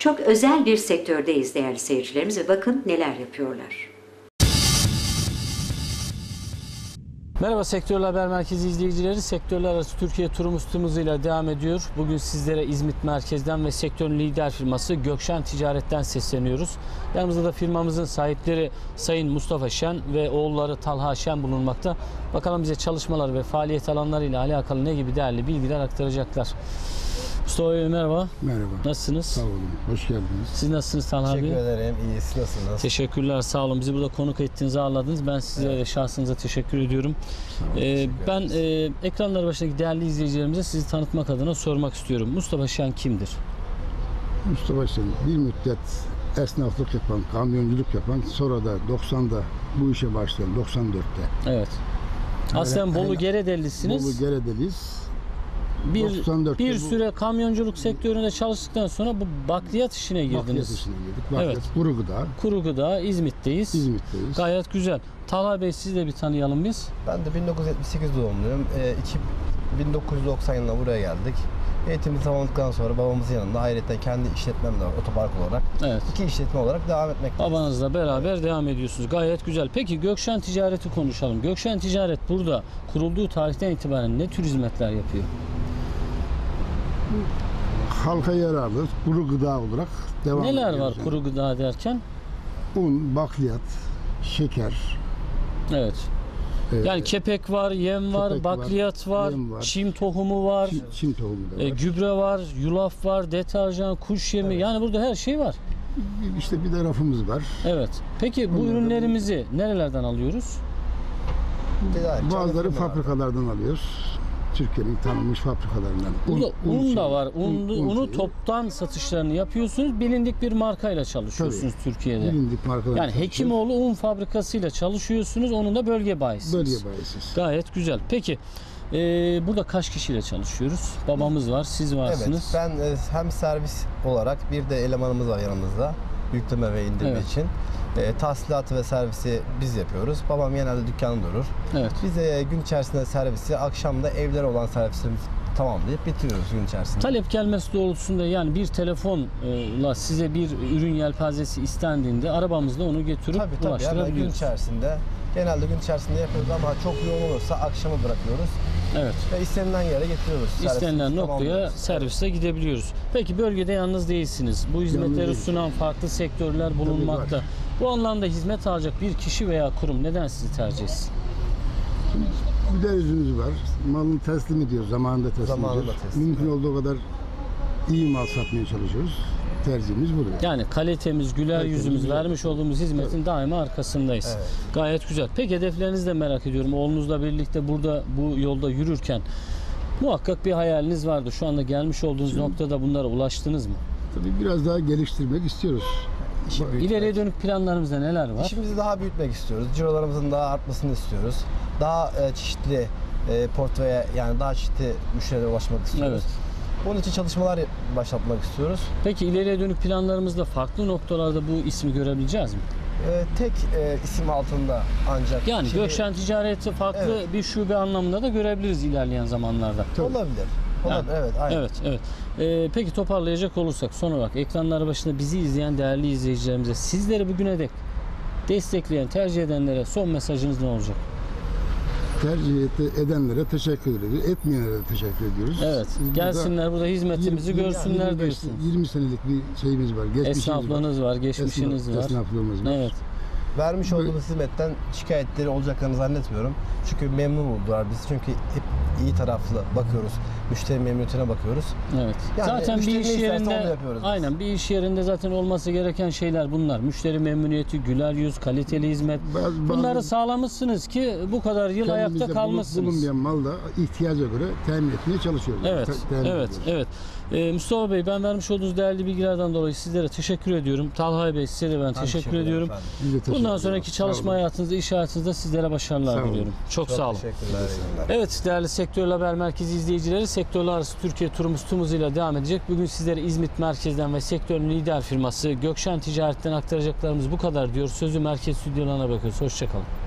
çok özel bir sektördeyiz değerli seyircilerimiz ve bakın neler yapıyorlar. Merhaba Sektörler Haber Merkezi izleyicileri. Sektörler arası Türkiye turumuz tüm hızıyla devam ediyor. Bugün sizlere İzmit merkezden ve sektörün lider firması Gökşen Ticaret'ten sesleniyoruz. Yanımızda da firmamızın sahipleri Sayın Mustafa Şen ve oğulları Talha Şen bulunmakta. Bakalım bize çalışmalar ve faaliyet alanlarıyla alakalı ne gibi değerli bilgiler aktaracaklar. Mustafa Bey merhaba. Merhaba. Nasılsınız? Sağ olun. Hoş geldiniz. Siz nasılsınız Talha Bey? Teşekkür ederim. İyi. Siz nasılsınız? Teşekkürler. Sağ olun. Bizi burada konuk ettiğinizi ağırladınız. Ben size ve şahsınıza teşekkür ediyorum. Ben ekranlar başındaki değerli izleyicilerimize sizi tanıtmak adına sormak istiyorum. Mustafa Şen kimdir? Mustafa Şen bir müddet esnaflık yapan, kamyonculuk yapan, sonra da 90'da bu işe başlayan, 94'te. Evet. Aslen Bolu Bolu Geredelisiniz. Geredeliyiz. Bir süre kamyonculuk sektöründe çalıştıktan sonra bu bakliyat işine girdiniz. Bakliyat işine girdik. Bakliyat, Evet. kuru gıda. Kuru gıda, İzmit'teyiz. İzmit'teyiz. Gayet güzel. Talha Bey siz de bir tanıyalım biz. Ben de 1978 doğumluyum. 1990 yılında buraya geldik. Eğitimimi tamamladıktan sonra babamızın yanında ayrıca kendi işletmem de var otopark olarak. Evet. 2 işletme olarak devam etmekteyiz. Babanızla beraber devam ediyorsunuz. Gayet güzel. Peki Gökşen Ticaret'i konuşalım. Gökşen Ticaret burada kurulduğu tarihten itibaren ne tür hizmetler yapıyor? Halka yararlı kuru gıda olarak devam ediyoruz. Neler var yani. kuru gıda derken? Un, bakliyat, şeker. Evet. Yani kepek var, yem var, kepek bakliyat var, var, yem var. çim tohumu var, Çim tohumu da var. gübre var, yulaf var, deterjan, kuş yemi. Evet. Yani burada her şey var. İşte bir de rafımız var. Evet. Peki bu Bunlardan- ürünlerimizi nerelerden alıyoruz? Tedarik, Bazıları çalışma var. fabrikalardan alıyoruz. Türkiye'nin tanınmış fabrikalarından. Burada un da var. Un Unu şeyi. toptan satışlarını yapıyorsunuz. Bilindik bir markayla çalışıyorsunuz Türkiye'de. Bilindik markalar. Yani Hekimoğlu Un Fabrikası'yla çalışıyorsunuz. Onun da bölge bayisiniz. Bölge bayisiz. Gayet güzel. Peki burada kaç kişiyle çalışıyoruz? Babamız var, siz Evet. varsınız. Ben hem servis olarak bir de elemanımız var yanımızda. Yükleme ve indirme Evet. için. Tahsilatı ve servisi biz yapıyoruz. Babam genelde dükkanı durur. Evet. Biz gün içerisinde servisi, akşamda evlere olan servisimizi tamamlayıp bitiriyoruz gün içerisinde. Talep gelmesi doğrultusunda yani bir telefonla size bir ürün yelpazesi istendiğinde arabamızla onu getirip Tabii hemen gün ulaştırabiliyoruz. içerisinde. Genelde gün içerisinde yapıyoruz ama çok yoğun olursa akşama bırakıyoruz Evet. ve istenilen yere getiriyoruz. İstenilen Servisimizi noktaya tamamlıyoruz. servisle gidebiliyoruz. Peki bölgede yalnız değilsiniz. Bu hizmetleri değilim. sunan farklı sektörler bulunmakta. var. Bu anlamda hizmet alacak bir kişi veya kurum neden sizi tercih etsin? Bir de yüzümüz var. Malını teslim ediyoruz. Zamanında teslim Zamanında ediyoruz. teslim, Mümkün olduğu kadar iyi mal satmaya çalışıyoruz. Tercihimiz budur. Yani kalitemiz, güler Kalitemiz, yüzümüz, güler. vermiş olduğumuz hizmetin daima arkasındayız. Evet. Gayet güzel. Peki hedeflerinizi de merak ediyorum. Oğlunuzla birlikte burada bu yolda yürürken muhakkak bir hayaliniz vardı. Şu anda gelmiş olduğunuz noktada bunlara ulaştınız mı? Tabii biraz daha geliştirmek istiyoruz. İşi büyütmek. İleriye dönük planlarımızda neler var? İşimizi daha büyütmek istiyoruz. Cirolarımızın daha artmasını istiyoruz. Daha çeşitli portföye yani daha çeşitli müşterilere ulaşmak istiyoruz. Evet. Bunun için çalışmalar başlatmak istiyoruz. Peki ileriye dönük planlarımızda farklı noktalarda bu ismi görebileceğiz mi? Tek isim altında ancak. Yani Şimdi- Gökşen Ticaret'i farklı Evet. bir şube anlamında da görebiliriz ilerleyen zamanlarda. Tabii. Olabilir. Yani, Olabilir. Evet. Aynen. Evet, evet. Peki toparlayacak olursak son olarak ekranları başında bizi izleyen değerli izleyicilerimize sizleri bugüne dek destekleyen, tercih edenlere son mesajınız ne olacak? Tercih edenlere teşekkür ediyoruz. Etmeyenlere de teşekkür ediyoruz. Evet, Biz burada gelsinler burada hizmetimizi görsünler 25, diyorsunuz. 20 senelik bir şeyimiz var. Geçmişimiz Esnaflığınız var, geçmişiniz var. Esnaflığımız var. Evet. Vermiş olduğumuz hizmetten şikayetleri olacaklarını zannetmiyorum. Çünkü memnun oldular biz. Çünkü hep iyi taraflı bakıyoruz. Müşteri memnuniyetine bakıyoruz. Evet. Yani zaten bir müşteri iş ne isterse yerinde onu yapıyoruz biz. aynen bir iş yerinde zaten olması gereken şeyler bunlar. Müşteri memnuniyeti, güler yüz, kaliteli hizmet. Bunları sağlamışsınız ki bu kadar yıl ayakta Kendimizde kalmışsınız. bulunmayan mal da ihtiyaca göre temin etmeye çalışıyoruz. Evet, Temin evet, ediyoruz. evet. Mustafa Bey ben vermiş olduğunuz değerli bilgilerden dolayı sizlere teşekkür ediyorum. Talha Bey size de ben teşekkür ederim ediyorum. efendim. Biz de teşekkür Bundan ederiz. sonraki Sağ çalışma olun. hayatınızda, iş hayatınızda sizlere başarılar Sağ olun. diliyorum. Çok sağ olun. Teşekkürler. iyi günler. Evet değerli Sektörler Haber Merkezi izleyicileri, sektörler arası Türkiye turumuz tüm hızıyla devam edecek. Bugün sizlere İzmit merkezden ve sektörün lider firması Gökşen Ticaret'ten aktaracaklarımız bu kadar diyor. Sözü merkez stüdyolarına bırakıyoruz. Hoşçakalın.